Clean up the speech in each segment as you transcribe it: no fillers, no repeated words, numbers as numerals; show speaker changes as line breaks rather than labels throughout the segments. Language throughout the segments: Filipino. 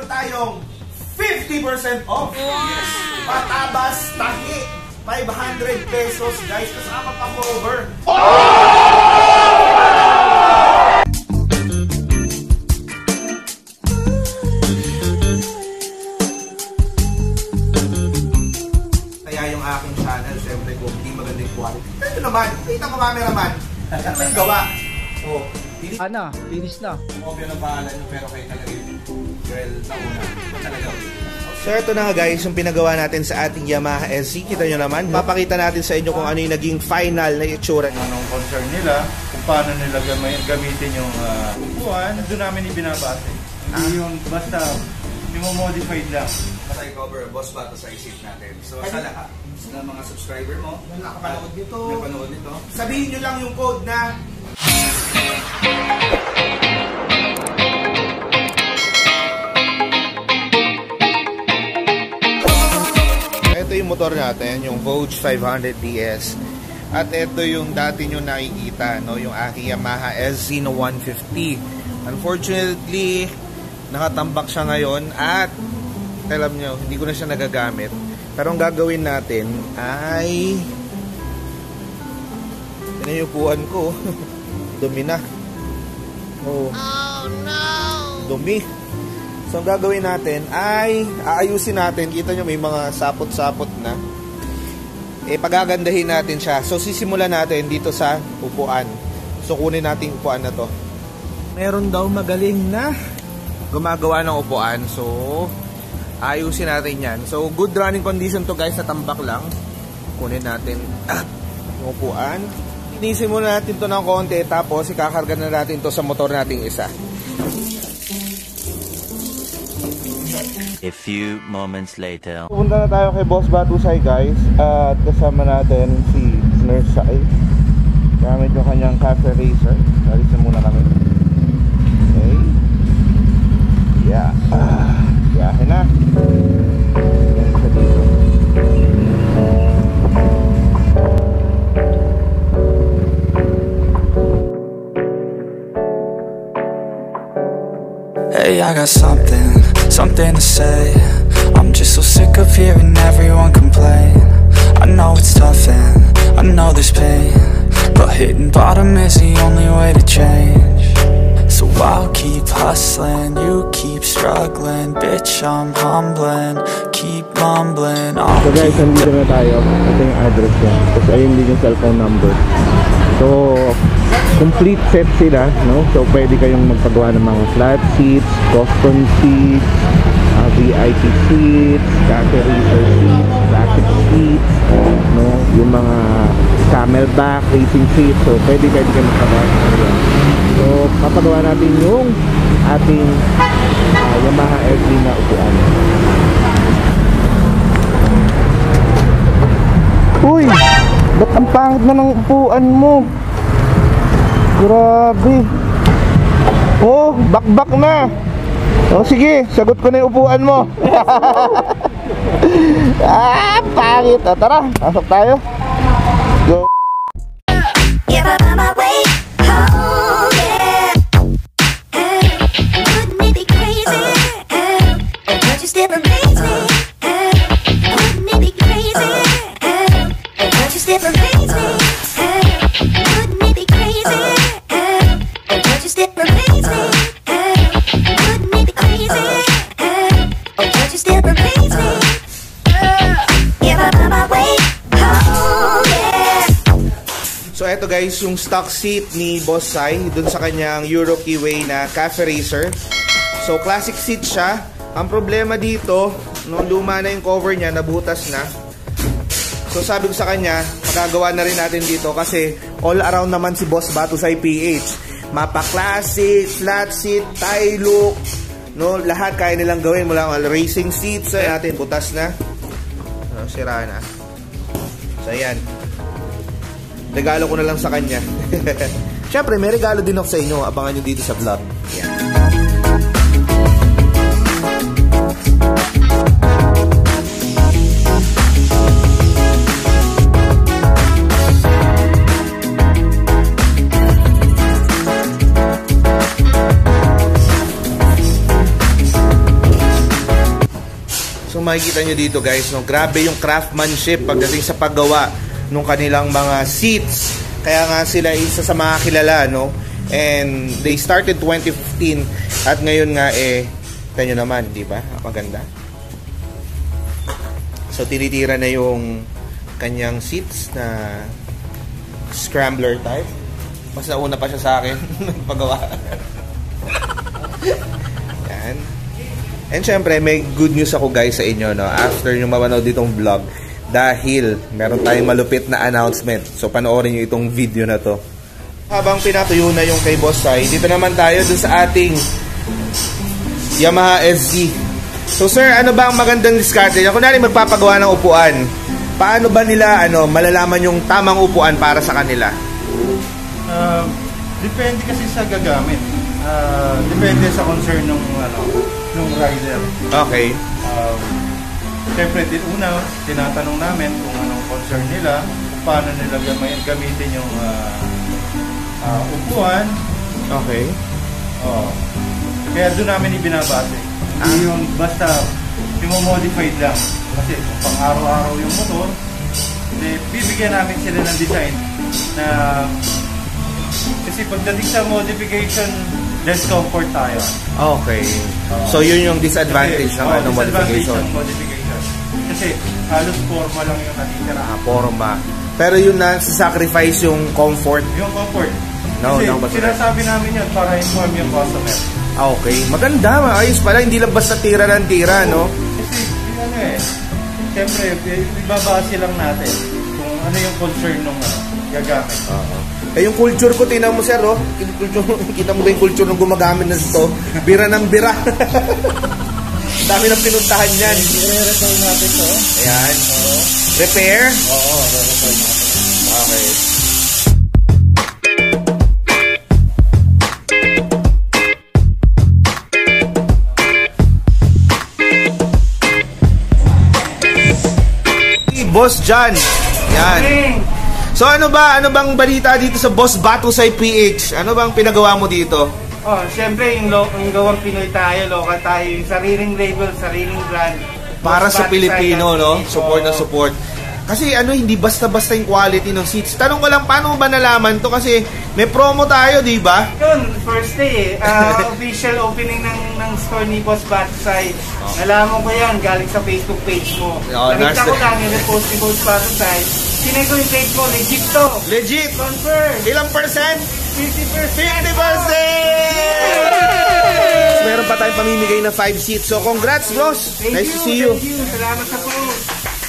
tayong 50% off. Yes. Patabas, tahi, 500 pesos guys, kasama pa cover. Kaya yung aking channel, siyempre kung hindi magandang quality. Ito naman, kita mo cameraman. Ano may gawa? Oh,
Ana, finish na.
Okay na pangalan nyo, pero kayo talaga yung girl na una. Talaga. So ito na nga guys, yung pinagawa natin sa ating Yamaha SZ. Kita nyo naman, papakita natin sa inyo kung ano yung naging final na itsura.
Anong concern nila, kung paano nila gamitin yung upuan, doon namin ibinabase. Hindi yung basta, i-modified lang.
Basta i-cover boss bato sa isip natin. So sa lahat, sa mga subscriber mo, na nakapanood nito, sabihin nyo lang yung code na ito yung motor natin, yung Vogue 500 DS. At ito yung dati nyo nakikita, no? Yung aking Yamaha SZ 150. Unfortunately, nakatambak siya ngayon at alam nyo, hindi ko na siya nagagamit. Pero ang gagawin natin ay yun yung upuan ko. Dumi na. Oh no! Dumi. So ang gagawin natin ay aayusin natin. Kita nyo may mga sapot-sapot na. Pagagandahin natin siya. So sisimulan natin dito sa upuan. So kunin natin yung upuan na to. Meron daw magaling na gumagawa ng upuan. So ayusin natin yan. So good running condition to guys, natambak lang. Kunin natin yung upuan. Inisin muna natin to ng konti, tapos ikakarga na natin to sa motor nating isa.
A few moments later.
Pupunta na tayo kay Boss Batusay guys, at kasama natin si Nurse Sai. Gamit yung kanyang cafe racer. Alis na muna kami. Okay. Yeah. Yahin na. Yan siya dito.
Hey, I got something to say. I'm just so sick of hearing everyone complain. I know it's tough and I know there's pain, but hitting bottom is the only way to change. So I'll keep hustling, you keep struggling. Bitch, I'm humbling, keep mumbling.
So guys, nandito na tayo. Ito yung address niya. Tapos ayun din yung cellphone number. So complete set sila, no? So pwede kayong magpagawa ng mga flat seats, custom seats, VIP seats, cafe racer seats, classic seats, no? Yung mga camelback racing seats. So pwede kayong magpagawa. So papagawa natin yung ating Yamaha SZ na upuan. Uy! Ba't ang pangit na ng upuan mo? Grabe. Oh, bakbak na. Oh, sige, sagot ko na yung upuan mo. Pangit. Tara, pasok tayo. Go.
Give up on my way home, yeah. Wouldn't it be crazy? But you still amaze me. Wouldn't it be crazy? But you still amaze me. Wouldn't it be crazy? But you still amaze me. Wouldn't it be crazy? But you still amaze me. Give up on my way home, yeah.
So eto guys, yung stock seat ni Boss Sai dun sa kanyang Euro Keyway na cafe racer. So classic seat siya. Ang problema dito, nung luma na yung cover niya, nabutas na. So sabi ko sa kanya, magagawa na rin natin dito kasi all around naman si Boss Batusay PH. Mapa classic, flat seat, tie look, no, lahat kaya nilang gawin mula ang racing seats natin, butas na. No, sira na. So ayan. Regalo ko na lang sa kanya. Siyempre, may regalo din ako sa inyo. Abangan nyo dito sa vlog. Yan. So makikita nyo dito guys, no, grabe yung craftsmanship pagdating sa paggawa ng kanilang mga seats. Kaya nga sila isa sa mga kilala, no? And they started 2015 at ngayon nga tanyo naman, di ba? Maganda. So tinitira na yung kanyang seats na scrambler type. Mas nauna pa siya sa akin paggawa. Yan. And syempre, may good news ako guys sa inyo, no? After nyo mapanood itong vlog, dahil meron tayong malupit na announcement. So panoorin nyo itong video na to. Habang pinatuyo na yung kay Boss Sai, dito naman tayo dun sa ating Yamaha SZ. So sir, ano ba ang magandang diskarte? Kung nari magpapagawa ng upuan, paano ba nila malalaman yung tamang upuan para sa kanila?
Depende kasi sa gagamit. Depende sa concern ng rider.
Okay.
Siyempre, tinatanong namin kung anong concern nila, paano nila gamitin yung upuan.
Okay.
Kaya doon namin ibinabase. Hindi yung basta i-modified lang. Kasi pang araw-araw yung motor, bibigyan namin sila ng design na kasi pagdating sa modification, less comfort tayo.
Okay. So yun yung disadvantage ng modification.
Kasi halos forma lang yung natitira.
Forma. Pero yun na sacrifice yung comfort.
Yung comfort.
No,
kasi sinasabi namin yun para inform yung customer.
Okay. Maganda, maayos pala. Hindi lang basta tira ng tira, no?
Kasi siyempre, ibabase lang natin kung ano yung concern ng gagamit.
Yung culture ko, tingnan mo sir, kita mo ba yung culture ng gumagamit na ito? Bira ng bira. Dami ng pinuntahan yan.
I-repair natin ito.
Ayan. Repair?
Oo, repair natin.
Okay. Boss John. Yan. So ano bang balita dito sa Boss Batusay PH? Ano bang pinagawa mo dito?
Siyempre yung gawang Pinoy tayo, local tayo, yung sariling label, sariling brand.
Para sa Pilipino, no? Support na support. Kasi hindi basta-basta yung quality ng seats. Tanong ko lang, paano mo ba nalaman to? Kasi may promo tayo, di ba?
Yun, first day official opening ng store ni Boss Batusay. Nalaman ko yan, galing sa Facebook page mo. Nakita ko lang yung repost ni Boss Batusay. Sinay ko yung page mo, legit to.
Legit?
Confirm.
Ilang percent?
50%.
50%! Meron pa tayong pamimigay na 5 seats. So congrats, boss. Nice to see you.
Thank you. Salamat sa post.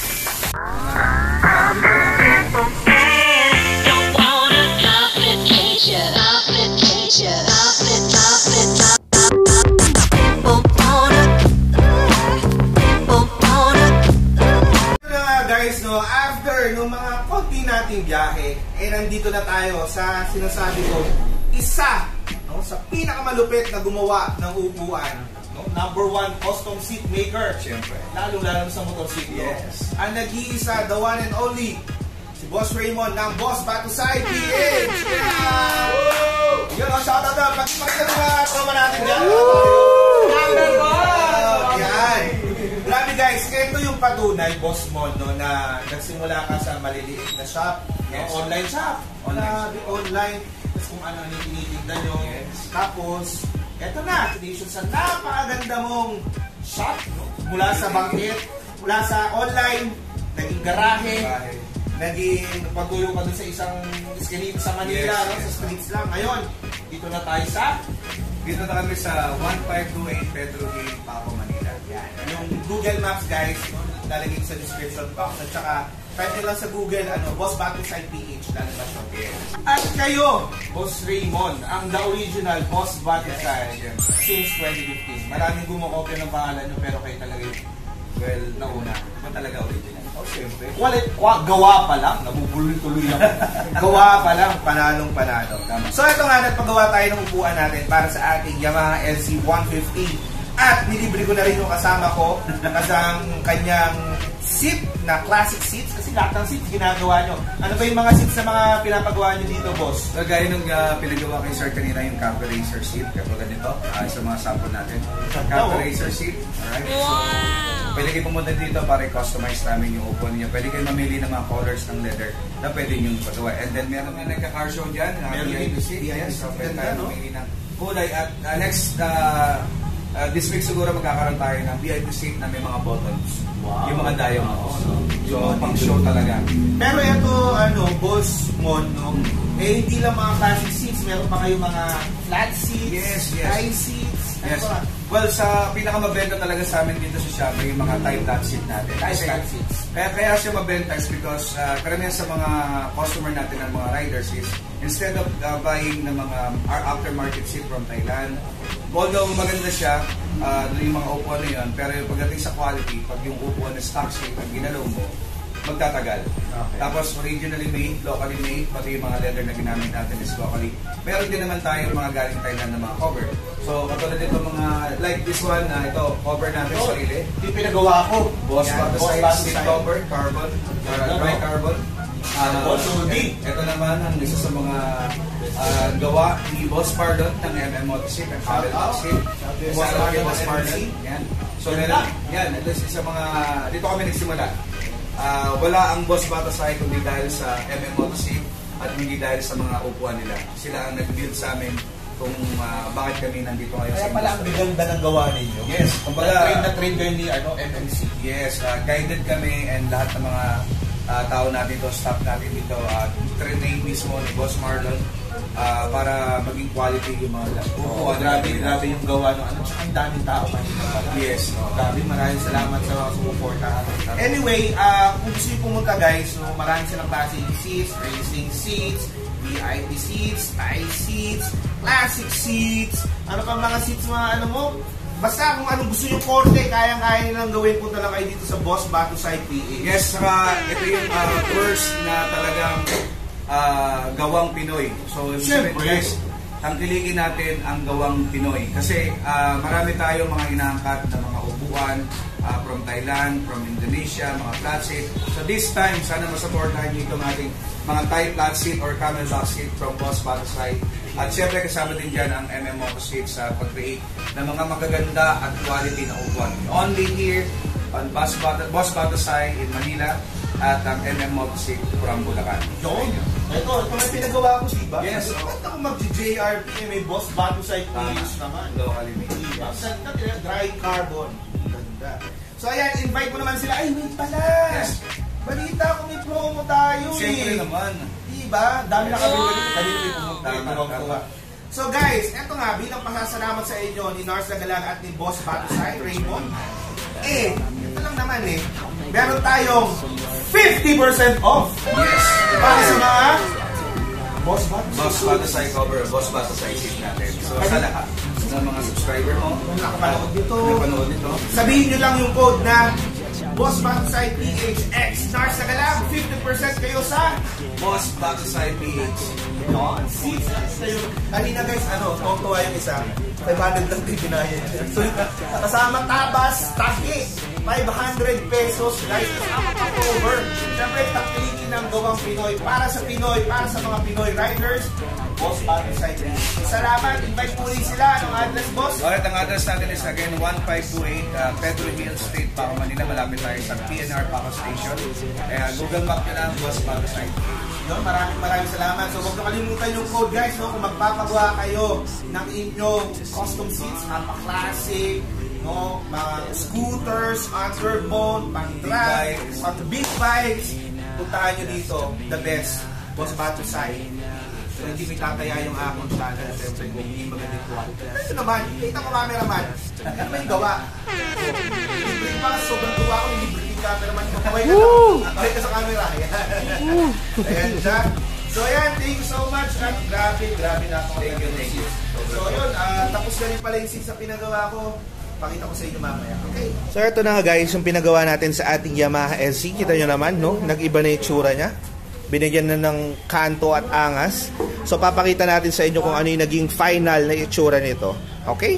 Guys, no, after nung mga konti nating biyahe, nandito na tayo sa sinasabi ko, isa sa pinakamalupit na gumawa ng upuan. No? Number 1, custom seat maker. Siyempre. Lalo-lalo sa motorsiklo. Yes. Ang nag-iisa, the one and only, si Boss Raymond ng Boss Batusay PH. Yeah! Yun, shout out na. Pagkita ng mga tropa natin dyan. Number 1! Yan. Grabe guys, ito yung patunay, Boss Mon, no, na nagsimula ka sa maliliit na shop, yes. Online shop. Online. Tapos kung ano yung tinitinda nyo. Yes. Tapos, eto na, tradition sa napakaganda mong shop, no? Mula sa bangkit, mula sa online, naging garahe, naging pagtuyo ka dun sa isang eskinita sa Manila, yes, no? Sa streets lang. Ngayon, dito na tayo dito na kami sa 1528 Pedro Hill, Paco, Manila. Yan. Yung Google Maps guys, lalagay sa description box. At saka, type nyo lang sa Google, Boss Batusay PH, lalabas siya. Yes. At kayo, Boss Raymond, ang the original Boss Batusay, yes, since 2015. Maraming gumokopya ng pangalan nyo, pero kayo talaga yung, well, nauna. Ba talaga original? Oh, siyempre. Gawa pa lang, nabubuloy-tuloy ako. Gawa pa lang, panalong-panalo. So ito nga, nagpagawa tayo ng upuan natin para sa ating Yamaha LC 150. At nilibre ko na rin yung kasama ko kasi ang kanyang seat na classic seats kasi lahat ng seats ginagawa nyo. Ano ba yung mga seats na mga pinapagawa nyo dito, boss?
Gaya nung pinagawa kay Sir kanina yung Cafe Racer seat, katulad nito, sa mga sample natin. Cafe Racer seat, alright? Wow! So, Pwede kayo pumunta dito para i-customize namin yung upuan niyo. Pwede kayo mamili ng mga colors ng leather na pwede nyo pagawa. And then meron na nagka-car show dyan, VIP. Yes, so pwede tayo mamili ng kulay. At next, this week siguro magkakaroon tayo ng VIP seat na may mga buttons. Yung mga diamonds. So, pang show talaga.
Pero ito, Boss Mon, no? Eh, hindi lang mga classic seats, meron pa kayo mga flat seats, high seats.
Yes. Well, sa pinakamabenta talaga sa amin dito sa Shopee, yung mga tie flat seat natin.
Flat seats.
Kaya siya mabenta is because karamihan sa mga customer natin ng mga riders is instead of buying ng mga aftermarket seat from Thailand, although maganda siya, yung mga upuan na yun, pero yung pagdating sa quality, pag yung upuan na stock seat ang ginalaw mo, magtatagal. Okay. Tapos originally made, locally made, pati yung mga leather na ginamit natin is locally. Meron din naman tayo mga galing Thailand na mga cover. So katulad nito mga, like this one, ito, cover natin sarili.
Hindi pinagawa ko.
Boss Batasay seat cover, carbon, dry carbon. Ito naman ang isa sa mga gawa ni Boss Pardon ng MM Motorseat, ang travel seat. Boss Pardon. Yan. So meron, yan, ito sa mga, dito kami nagsimula. Wala ang Boss Batasay kundi dahil sa MM Motorseat at hindi dahil sa mga upuan nila. Sila ang nag-build sa amin kung bakit kami nandito ngayon.
Kaya pala ang biganda ng gawa ninyo.
Yes.
Kumbaga, train kayo ni MMC.
Yes, guided kami and lahat ng mga tao natin dito, staff natin dito, train mismo ni Boss Marlon para maging quality yung mga upuan.
Grabe yung gawa ng tsaka ang daming tao kanina pala.
Yes.
Grabe, maraming salamat sa mga sumuporta. Anyway, kung gusto nyo pumunta guys, maraming silang classic seats, racing seats, VIP seats, tie seats, classic seats, ano pa mga seats mga basta kung anong gusto yung korte, kayang-kaya nilang gawin, punta lang kayo dito sa Boss Batasay PH.
Yes, saka ito yung first na talagang gawang Pinoy. So, guys, tangkilikin natin ang gawang Pinoy. Kasi marami tayong mga inaangkat na mga upuan from Thailand, from Indonesia, mga flat seat. So this time, sana masupportahan nyo itong ating mga Thai flat seat or camel back seat from Boss Batasay. At siyempre kasama din dyan ang MM Motorseat sa pag-create ng mga magaganda at quality na upuan. Only here on Boss Batasay in Manila at ang MM Motorseat from Bulacan.
Ito may pinagawa ko, diba?
Yes.
Ba't ako mag-JRP, may Boss Batasay PH naman.
Locally made.
Dry carbon. Ganda. So ayan, invite mo naman sila. Ay, wait pala!
Yes.
Balita ko may promo tayo
Siyempre naman.
Diba? Dami na kami pumunta. So guys, eto nga, bilang pasasalamat sa inyo ni Nars Lagalag at ni Boss Batasay, Raymond. Ito lang naman meron tayong 50% off.
Yes.
Para sa mga
Boss Batasay cover, Boss Batasay seat natin. So sa lahat ng mga subscriber mo, nakapanood nito,
sabihin nyo lang yung code na Boss Batasay PHX Nars Lagalag, 50% kayo sa
Boss Batasay PH.
Seats kayo. Kanina guys, tuwa yung isa. 500 lang din binayad. So, kasama tabas, tagi, 500 pesos guys. Kasama pa cover. Siyempre, takilikin ng gawang Pinoy. Para sa Pinoy, para sa mga Pinoy riders, Boss Batasay. Salamat. Invite po rin sila. Anong address, Boss?
Alright, ang address natin is again 1528 Pedro Hill Street, Paco, Manila. Malapit tayo sa PNR Paco Station. Google Map nyo lang, Boss Batasay.
Maraming salamat. So huwag nakalimutan yung code guys, kung magpapagawa kayo ng inyong custom seats, pang-classic, mga scooters, underbone, pang-drag, pang-big bikes, puntahan nyo dito, the best, Boss Batasay. So hindi may tataya yung akong channel, siyempre kung hindi magandang quality. Ito naman, kita ko cameraman, ano ba yung gawa? Libre pa, sobrang gawa ko, libre yung cameraman. Kaway ka lang, kaway ka sa camera. Ayan siya. So ayan, thank you so much. At grabe na ako.
Thank you.
So yun, tapos na rin pala yung seats na pinagawa ko. Pakita ko sa inyo mamaya. Okay.
So ito na nga guys, yung pinagawa natin sa ating Yamaha SC. Kita nyo naman, no? Nag-iba na yung tsura niya. Binigyan na ng kanto at angas. So papakita natin sa inyo kung ano yung naging final na itsura nito. Okay?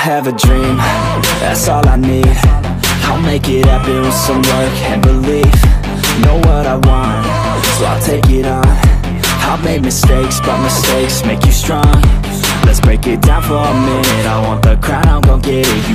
have a dream, that's all I need. I'll make it happen with some work and belief. Know what I want, so I'll take it on. I've made mistakes, but mistakes make you strong. Let's break it down for a minute. I want the crown, I'm gon' get it.